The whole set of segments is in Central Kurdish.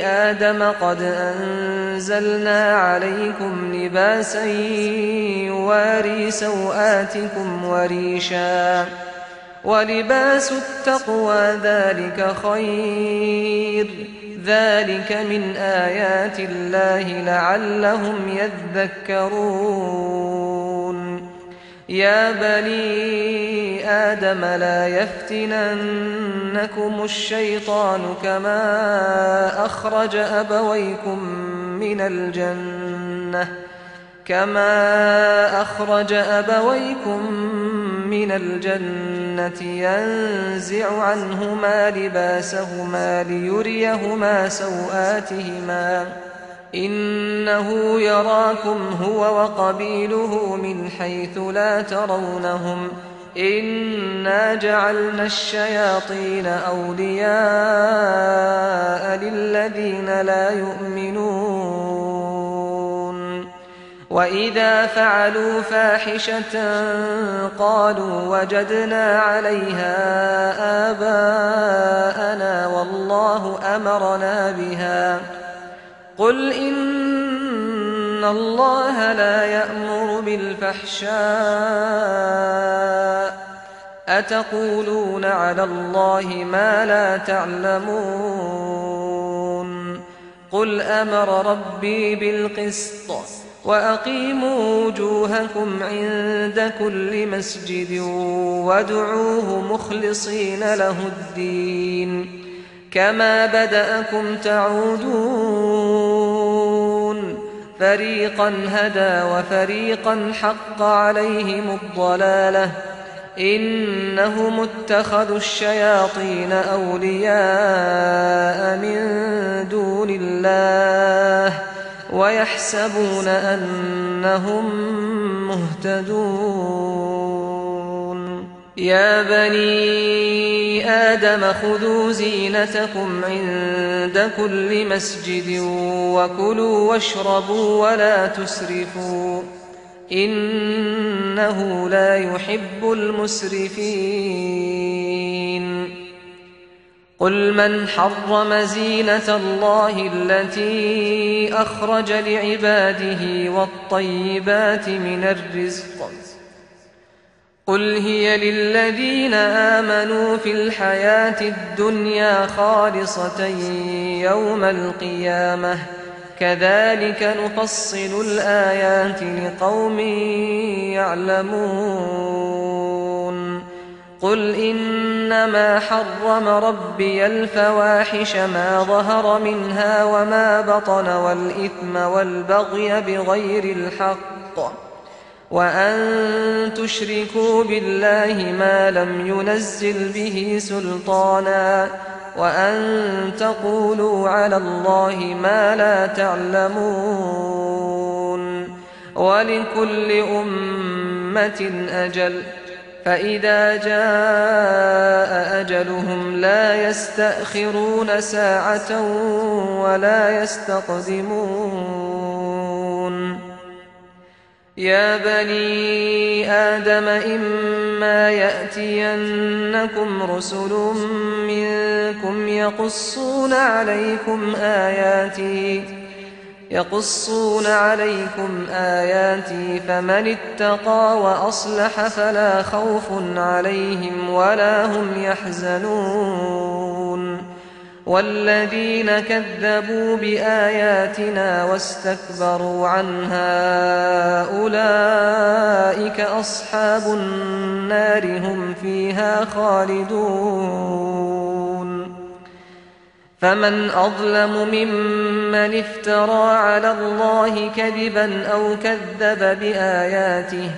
آدم قد أنزلنا عليكم لباسا يواري سوآتكم وريشا ولباس التقوى ذلك خير ذلك من آيات الله لعلهم يذكرون يا بني آدم لا يفتننكم الشيطان كما أخرج أبويكم من الجنة ينزع عنهما لباسهما ليريهما سوآتهما إنه يراكم هو وقبيله من حيث لا ترونهم إنا جعلنا الشياطين أولياء للذين لا يؤمنون وإذا فعلوا فاحشة قالوا وجدنا عليها آباءنا والله أمرنا بها قل إن الله لا يأمر بالفحشاء أتقولون على الله ما لا تعلمون قل أمر ربي بالقسط وأقيموا وجوهكم عند كل مسجد وادعوه مخلصين له الدين كما بدأكم تعودون فريقا هدى وفريقا حق عليهم الضلالة إنهم اتخذوا الشياطين أولياء من دون الله ويحسبون أنهم مهتدون يا بني آدم خذوا زينتكم عند كل مسجد وكلوا واشربوا ولا تسرفوا إنه لا يحب المسرفين قل من حرم زينة الله التي أخرج لعباده والطيبات من الرزق قل هي للذين آمنوا في الحياة الدنيا خالصة يوم القيامة كذلك نفصل الآيات لقوم يعلمون قل إنما حرم ربي الفواحش ما ظهر منها وما بطن والإثم والبغي بغير الحق وأن تشركوا بالله ما لم ينزل به سلطانا وأن تقولوا على الله ما لا تعلمون ولكل أمة أجل فإذا جاء أجلهم لا يستأخرون ساعة ولا يستقدمون يا بني آدم إما يأتينكم رسل منكم يقصون عليكم آياتي فمن اتقى وأصلح فلا خوف عليهم ولا هم يحزنون والذين كذبوا بآياتنا واستكبروا عنها أولئك أصحاب النار هم فيها خالدون فمن أظلم ممن افترى على الله كذبا أو كذب بآياته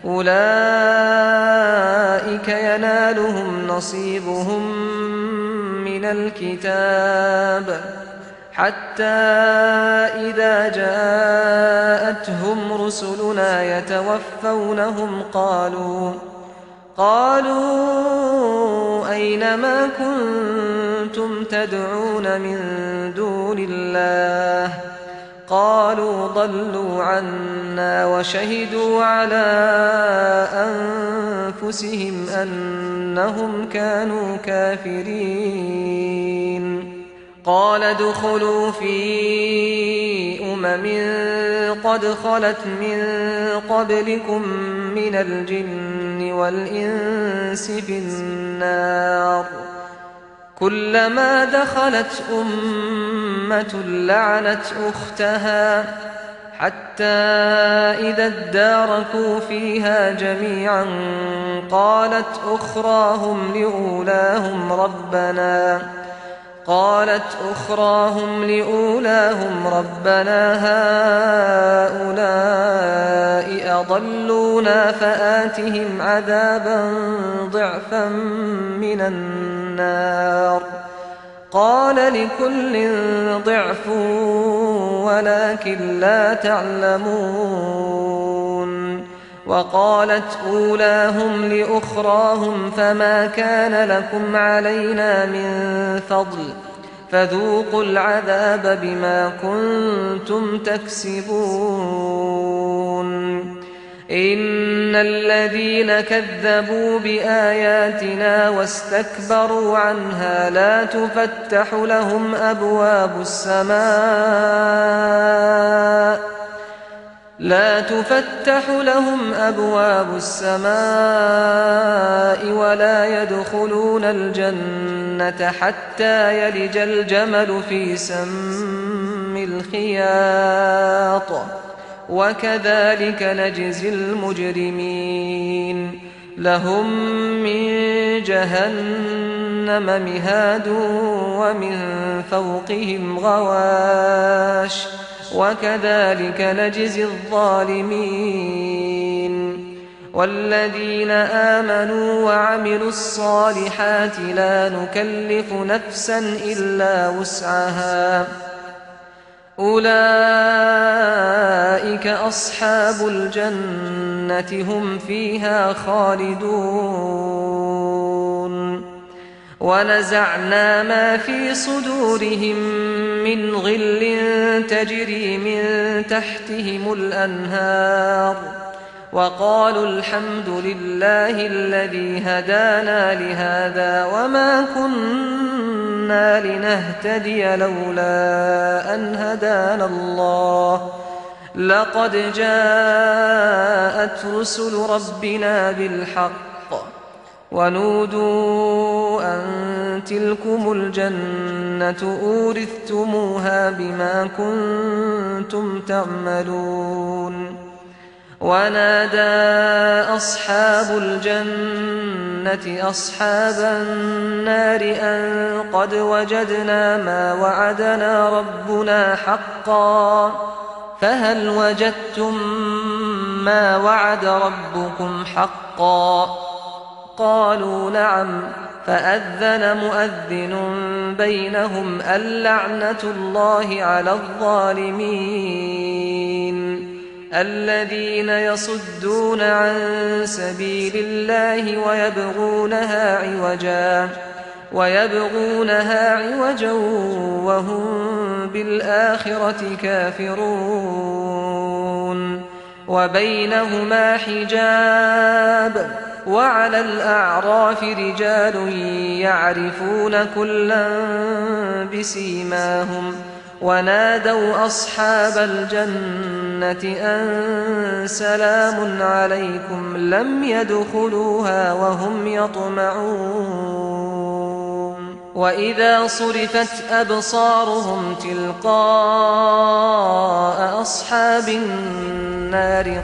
أولئك ينالهم نصيبهم من الكتاب حتى إذا جاءتهم رسلنا يتوفونهم قالوا أين ما كنتم تدعون من دون الله قالوا ضلوا عنا وشهدوا على أنفسهم أنهم كانوا كافرين قال ادخلوا في قد خلت من قبلكم من الجن والإنس في النار كلما دخلت أمة لعنت أختها حتى إذا اداركوا فيها جميعا قالت أخراهم لأولاهم ربنا هؤلاء أضلونا فآتهم عذابا ضعفا من النار قال لكل ضعف ولكن لا تعلمون وقالت أولاهم لأخراهم فما كان لكم علينا من فضل فذوقوا العذاب بما كنتم تكسبون إن الذين كذبوا بآياتنا واستكبروا عنها لا تفتح لهم أبواب السماء ولا يدخلون الجنة حتى يلج الجمل في سم الخياط وكذلك نجزي المجرمين لهم من جهنم مهاد ومن فوقهم غواش وكذلك نجزي الظالمين والذين آمنوا وعملوا الصالحات لا نكلف نفسا إلا وسعها أولئك أصحاب الجنة هم فيها خالدون ونزعنا ما في صدورهم من غل تجري من تحتهم الأنهار وقالوا الحمد لله الذي هدانا لهذا وما كنا لنهتدي لولا أن هدانا الله لقد جاءت رسل ربنا بالحق ونودوا أن تلكم الجنة أورثتموها بما كنتم تعملون ونادى أصحاب الجنة أصحاب النار أن قد وجدنا ما وعدنا ربنا حقا فهل وجدتم ما وعد ربكم حقا قالوا نعم فأذن مؤذن بينهم اللعنة الله على الظالمين الذين يصدون عن سبيل الله ويبغونها عوجا وهم بالآخرة كافرون وبينهما حجاب وعلى الأعراف رجال يعرفون كلا بسيماهم ونادوا أصحاب الجنة أن سلام عليكم لم يدخلوها وهم يطمعون وإذا صرفت أبصارهم تلقاء أصحاب النار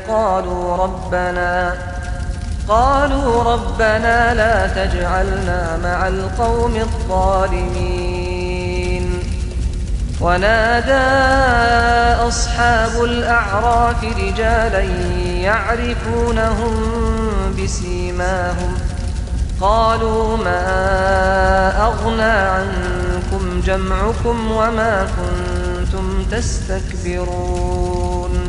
قالوا ربنا لا تجعلنا مع القوم الظالمين ونادى أصحاب الأعراف رجالا يعرفونهم بسيماهم قالوا ما أغنى عنكم جمعكم وما كنتم تستكبرون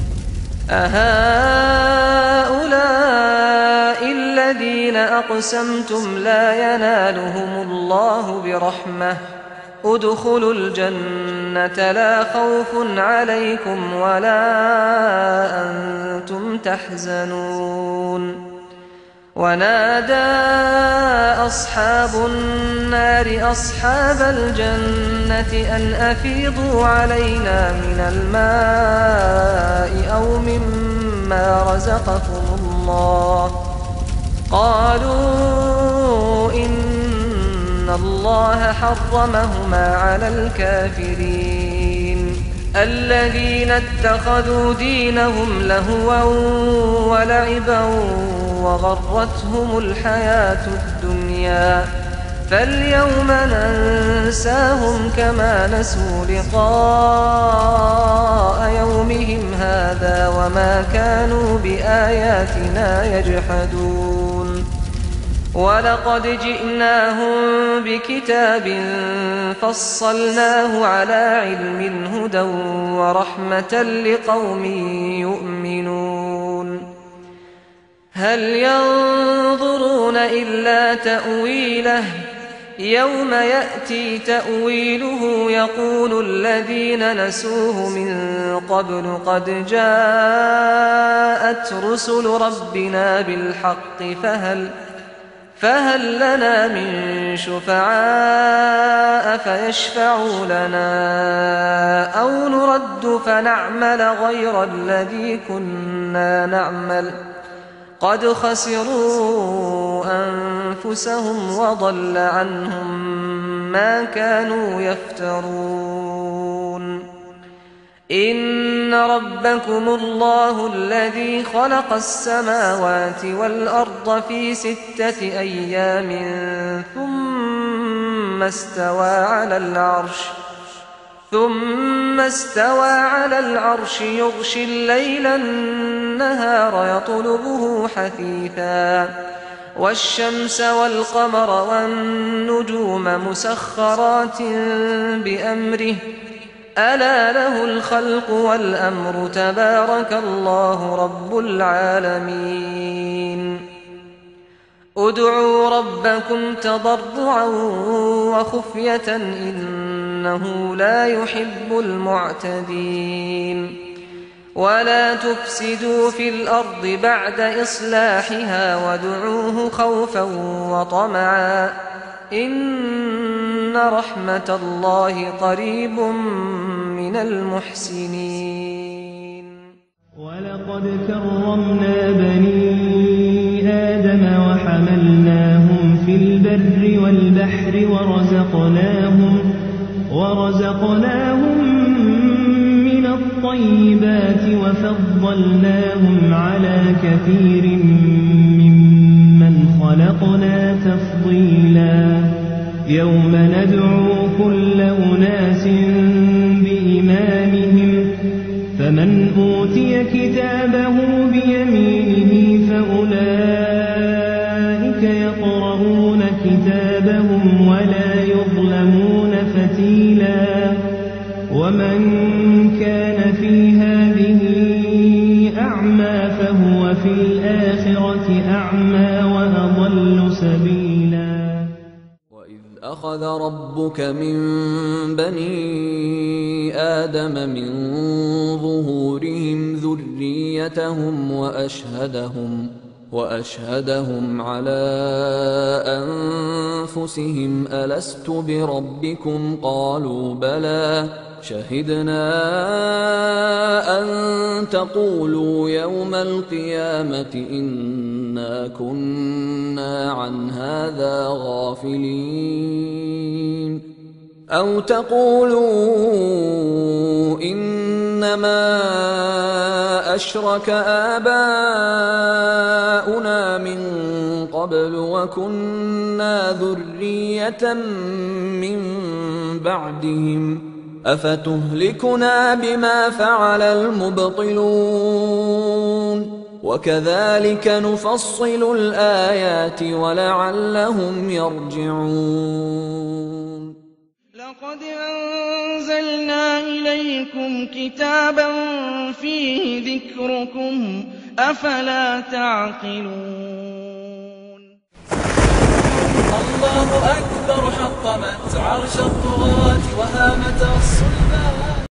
أهؤلاء الذين أقسمتم لا ينالهم الله برحمة ادخلوا الجنة لا خوف عليكم ولا أنتم تحزنون ونادى أصحاب النار أصحاب الجنة أن أفيضوا علينا من الماء أو مما رزقكم الله. قالوا إن الله حرمهما على الكافرين الذين اتخذوا دينهم لهوا ولعبا وغرتهم الحياة الدنيا فاليوم ننساهم كما نسوا لقاء يومهم هذا وما كانوا بآياتنا يجحدون. ولقد جئناهم بكتاب فصلناه على علم هدى ورحمة لقوم يؤمنون. هل ينظرون إلا تأويله يوم يأتي تأويله يقول الذين نسوه من قبل قد جاءت رسل ربنا بالحق فهل لنا من شفعاء فيشفعوا لنا أو نرد فنعمل غير الذي كنا نعمل قد خسروا أنفسهم وضل عنهم ما كانوا يفترون. إن ربكم الله الذي خلق السماوات والأرض في 6 أيام ثم استوى على العرش يغشي الليل النهار يطلبه حثيثا والشمس والقمر والنجوم مسخرات بأمره ألا له الخلق والأمر تبارك الله رب العالمين. ادعوا ربكم تضرعا وخفية إنه لا يحب المعتدين. ولا تفسدوا في الأرض بعد إصلاحها وادعوه خوفا وطمعا إن رحمة الله قريب من المحسنين. ولقد كرمنا بني آدم وحملناهم في البر والبحر ورزقناهم من الطيبات وفضلناهم على كثير ممن خلقنا تفضيلا. يوم ندعو كل أناس بإمامهم فمن أوتي كتابه بيمينه فأولئك يقرؤون كتابهم ولا يظلمون فتيلا. ومن كان في هذه أعمى فهو في الآخرة أعمى وأضل سبيلا. وإذ أخذ ربك من بني آدم من ظهورهم ذريتهم وأشهدهم على أنفسهم ألست بربكم قالوا بلى شهدنا أن تقولوا يوم القيامة إنا كنا عن هذا غافلين أو تقولوا إنما أشرك آباؤنا من قبل وكنا ذرية من بعدهم أفتهلكنا بما فعل المبطلون وكذلك نفصل الآيات ولعلهم يرجعون. لقد أنزلنا إليكم كتابا فيه ذكركم أفلا تعقلون. الله أكبر حطمت عرش الطغاة وهامت الصلبان